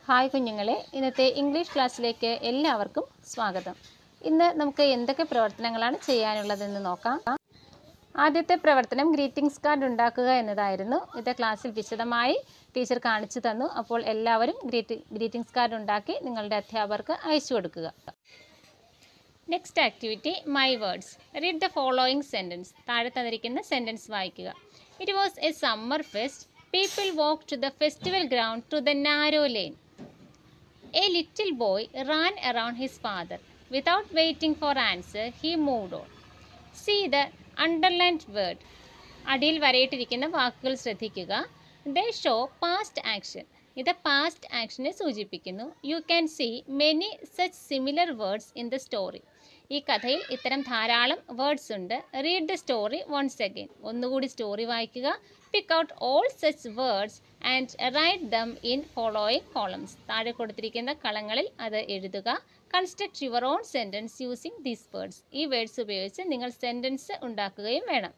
Hi കുഞ്ഞുങ്ങളെ, ഇന്നത്തെ English ക്ലാസ്സിലേക്ക് എല്ലാവർക്കും സ്വാഗതം. ഇന്ന് നമുക്ക് എന്തൊക്കെ പ്രവർത്തനങ്ങളാണ് ചെയ്യാനുള്ളതെന്ന് നോക്കാം. ആദ്യത്തെ പ്രവർത്തനം ഗ്രീറ്റിംഗ്സ് കാർഡ് ഉണ്ടാക്കുക എന്നതായിരുന്നു. ഇത് ക്ലാസ്സിൽ വിശദമായി ടീച്ചർ കാണിച്ചു തന്നു. അപ്പോൾ എല്ലാവരും ഗ്രീറ്റിംഗ്സ് കാർഡ് ഉണ്ടാക്കി നിങ്ങളുടെ അധ്യാപകർക്ക് അയച്ചു കൊടുക്കുക. Next activity my words. Read the following sentence. താഴെ തന്നിരിക്കുന്ന സെൻറ്റൻസ് വായിക്കുക. It was a summer fest. People walked to the festival ground through the narrow lane. A little boy ran around his father. Without waiting for answer, he moved on. See the underlined word. അടിയിൽ വരയിട്ടിരിക്കുന്ന വാക്കുകൾ ശ്രദ്ധിക്കുക. They show past action. ഇത് past ആക്ഷനെ സൂചിപ്പിക്കുന്നു. You can see many such similar words in the story. ഈ കഥയിൽ ഇത്തരം ധാരാളം വേർഡ്സ് ഉണ്ട്. Read the story once again. ഒന്നുകൂടി സ്റ്റോറി വായിക്കുക. Pick out all such words and write them in following columns. താഴെ കൊടുത്തിരിക്കുന്ന കളങ്ങളിൽ അത് എഴുതുക. Construct your own sentence using these words. ഈ വേർഡ്സ് ഉപയോഗിച്ച് നിങ്ങൾ സെൻറ്റൻസ് ഉണ്ടാക്കുകയും വേണം.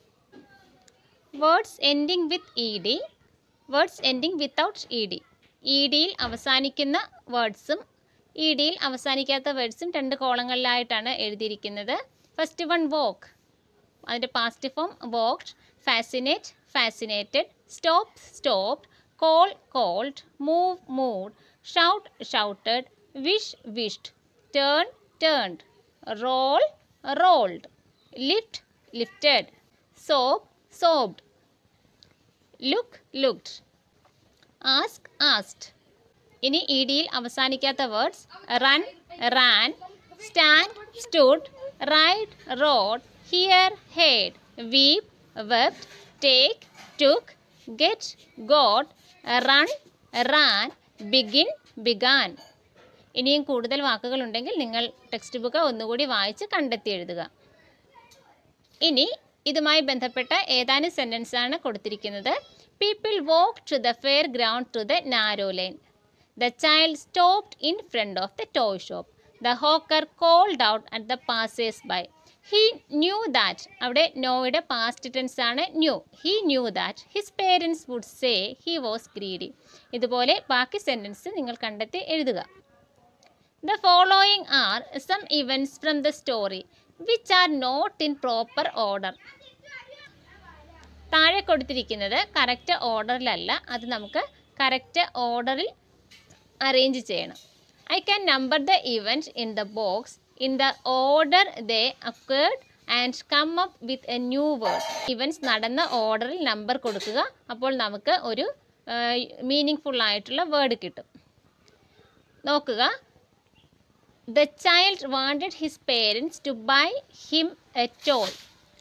Words ending with E D. Words ending without E D. E ഡിയിൽ അവസാനിക്കുന്ന വേർഡ്സും ഇ ഡിയിൽ അവസാനിക്കാത്ത വേർഡ്സും രണ്ട് കോളങ്ങളിലായിട്ടാണ് എഴുതിയിരിക്കുന്നത്. First one walk. അതിൻ്റെ past form walked. Fascinate fascinated. Stop stopped. Call called. Move moved. Shout shouted. Wish wished. Turn turned. Roll rolled. Lift lifted. Soap soaped. Look looked. Ask asked. ഇനി E ഡിയിൽ അവസാനിക്കാത്ത words run ran. Stand stood. Ride rode. Hear heard. Weep wept. Take took. Get got. Run ran. Begin began. ഇനിയും കൂടുതൽ വാക്കുകളുണ്ടെങ്കിൽ നിങ്ങൾ text book ഒന്നുകൂടി വായിച്ച് കണ്ടെത്തി എഴുതുക. ഇനി ഇതുമായി ബന്ധപ്പെട്ട ഏതാനും സെൻറ്റൻസാണ് കൊടുത്തിരിക്കുന്നത്. People walked to the fairground through the narrow lane. The child stopped in front of the toy shop. The hawker called out at the passers-by. He knew that. അവിടെ നോയുടെ പാസ്റ്റ് ടെൻസ് ആണ് knew. He knew that his parents would say he was greedy. ഇതുപോലെ ബാക്കി sentence നിങ്ങൾ കണ്ടെത്തി എഴുതുക. The following are some events from the story which are not in proper order. താഴെ കൊടുത്തിരിക്കുന്നത് കറക്റ്റ് ഓർഡറിലല്ല. അത് നമുക്ക് കറക്റ്റ് ഓർഡറിൽ അറേഞ്ച് ചെയ്യണം. I can number the event in the box in the order they occurred and come up with a new word. Events നടന്ന ഓർഡറിൽ number കൊടുക്കുക. അപ്പോൾ നമുക്ക് ഒരു മീനിങ് ഫുൾ ആയിട്ടുള്ള വേർഡ് കിട്ടും. നോക്കുക. The child wanted his parents to buy him a toy.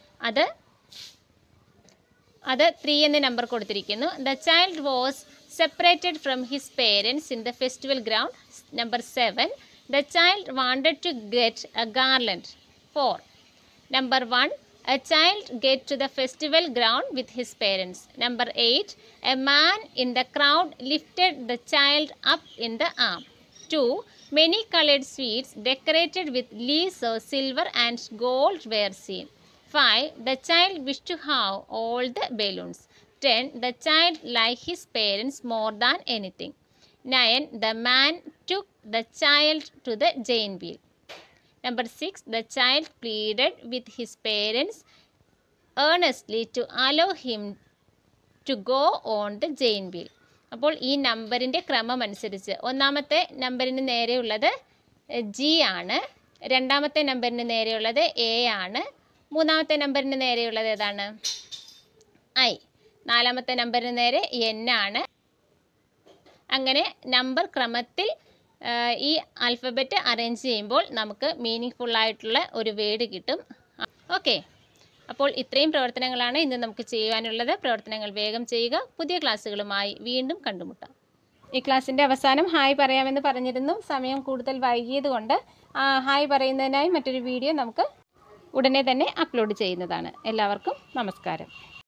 അത് 3 എന്ന നമ്പർ കൊടുത്തിരിക്കുന്നു. The child was separated from his parents in the festival ground. Number 7. The child wanted to get a garland. 4. Number 1. A child get to the festival ground with his parents. Number 8. A man in the crowd lifted the child up in the arm. 2. Many colored sweets decorated with leaves of silver and gold were seen. 5. The child wished to have all the balloons. 10. The child liked his parents more than anything. 9. The man took the child to the giant wheel. Number 6. The child pleaded with his parents earnestly to allow him to go on the giant wheel. അപ്പോൾ ഈ നമ്പറിൻ്റെ ക്രമം അനുസരിച്ച് ഒന്നാമത്തെ നമ്പറിന് നേരെയുള്ളത് G ആണ്. രണ്ടാമത്തെ നമ്പറിന് നേരെയുള്ളത് എ ആണ്. മൂന്നാമത്തെ നമ്പറിന് നേരെയുള്ളത് ഏതാണ്? ഐ. നാലാമത്തെ നമ്പറിന് നേരെ എൻ ആണ്. അങ്ങനെ നമ്പർ ക്രമത്തിൽ ഈ ആൽഫബറ്റ് അറേഞ്ച് ചെയ്യുമ്പോൾ നമുക്ക് മീനിങ് ഫുള്ളായിട്ടുള്ള ഒരു വേർഡ് കിട്ടും. ഓക്കെ, അപ്പോൾ ഇത്രയും പ്രവർത്തനങ്ങളാണ് ഇന്ന് നമുക്ക് ചെയ്യുവാനുള്ളത്. പ്രവർത്തനങ്ങൾ വേഗം ചെയ്യുക. പുതിയ ക്ലാസ്സുകളുമായി വീണ്ടും കണ്ടുമുട്ടാം. ഈ ക്ലാസ്സിൻ്റെ അവസാനം ഹായ് പറയാമെന്ന് പറഞ്ഞിരുന്നു. സമയം കൂടുതൽ വൈകിയത് കൊണ്ട് ഹായ് പറയുന്നതിനായി മറ്റൊരു വീഡിയോ നമുക്ക് ഉടനെ തന്നെ അപ്ലോഡ് ചെയ്യുന്നതാണ്. എല്ലാവർക്കും നമസ്കാരം.